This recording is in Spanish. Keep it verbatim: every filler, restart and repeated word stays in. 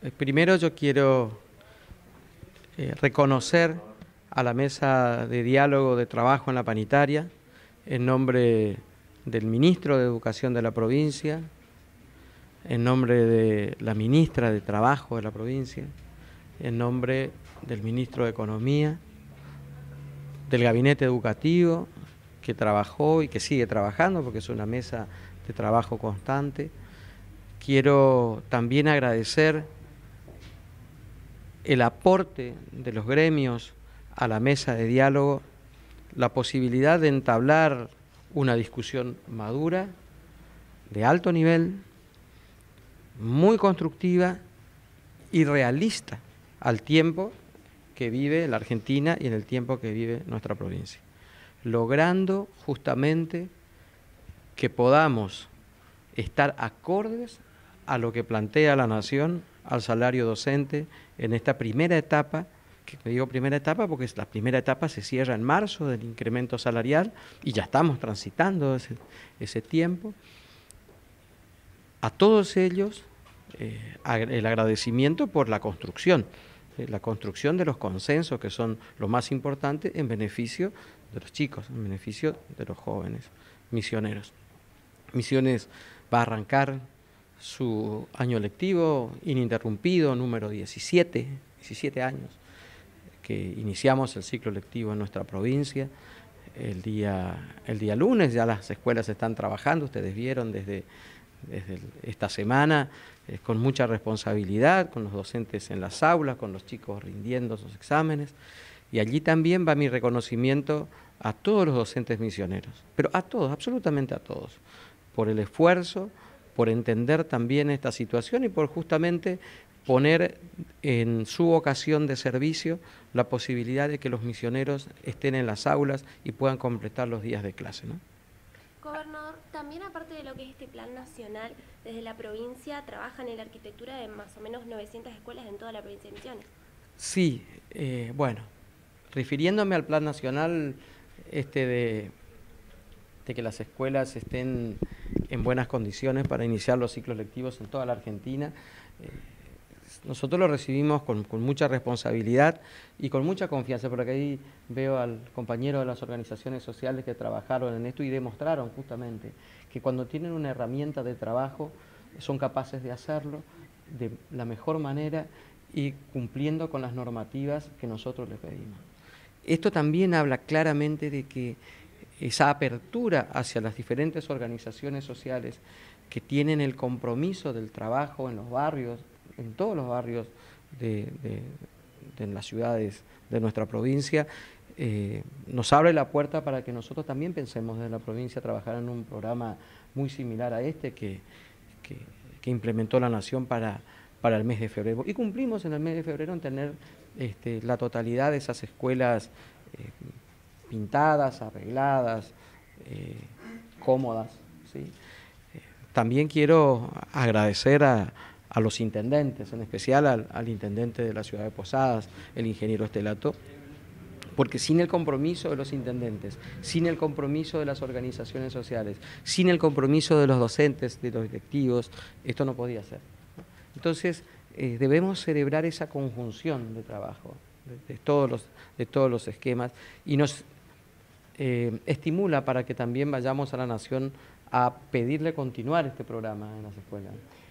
Eh, Primero yo quiero eh, reconocer a la mesa de diálogo de trabajo en la Panitaria, en nombre del ministro de Educación de la provincia, en nombre de la ministra de Trabajo de la provincia, en nombre del ministro de Economía, del gabinete educativo que trabajó y que sigue trabajando porque es una mesa de trabajo constante. Quiero también agradecer el aporte de los gremios a la mesa de diálogo, la posibilidad de entablar una discusión madura, de alto nivel, muy constructiva y realista al tiempo que vive la Argentina y en el tiempo que vive nuestra provincia, logrando justamente que podamos estar acordes a lo que plantea la Nación, al salario docente en esta primera etapa, que me digo primera etapa porque la primera etapa se cierra en marzo del incremento salarial y ya estamos transitando ese, ese tiempo. A todos ellos eh, el agradecimiento por la construcción, eh, la construcción de los consensos que son lo más importante en beneficio de los chicos, en beneficio de los jóvenes misioneros. Misiones va a arrancar su año lectivo ininterrumpido, número diecisiete, diecisiete años, que iniciamos el ciclo lectivo en nuestra provincia. El día, el día lunes ya las escuelas están trabajando, ustedes vieron desde, desde esta semana, eh, con mucha responsabilidad, con los docentes en las aulas, con los chicos rindiendo sus exámenes. Y allí también va mi reconocimiento a todos los docentes misioneros, pero a todos, absolutamente a todos, por el esfuerzo, por entender también esta situación y por justamente poner en su vocación de servicio la posibilidad de que los misioneros estén en las aulas y puedan completar los días de clase, ¿no? Gobernador, también aparte de lo que es este plan nacional, desde la provincia trabajan en la arquitectura de más o menos novecientas escuelas en toda la provincia de Misiones. Sí, eh, bueno, refiriéndome al plan nacional este de, de que las escuelas estén en buenas condiciones para iniciar los ciclos lectivos en toda la Argentina, eh, nosotros lo recibimos con, con mucha responsabilidad y con mucha confianza, porque ahí veo al compañero de las organizaciones sociales que trabajaron en esto y demostraron justamente que cuando tienen una herramienta de trabajo son capaces de hacerlo de la mejor manera y cumpliendo con las normativas que nosotros les pedimos. Esto también habla claramente de que esa apertura hacia las diferentes organizaciones sociales que tienen el compromiso del trabajo en los barrios, en todos los barrios de, de, de las ciudades de nuestra provincia, eh, nos abre la puerta para que nosotros también pensemos desde la provincia trabajar en un programa muy similar a este que, que, que implementó la Nación para, para el mes de febrero. Y cumplimos en el mes de febrero en tener este, la totalidad de esas escuelas eh, pintadas, arregladas, eh, cómodas, ¿sí? Eh, también quiero agradecer a a los intendentes, en especial al, al intendente de la ciudad de Posadas, el ingeniero Estelato, porque sin el compromiso de los intendentes, sin el compromiso de las organizaciones sociales, sin el compromiso de los docentes, de los directivos, esto no podía ser. Entonces, eh, debemos celebrar esa conjunción de trabajo, de, de, todos, los, de todos los esquemas, y nos eh, estimula para que también vayamos a la Nación a pedirle continuar este programa en las escuelas.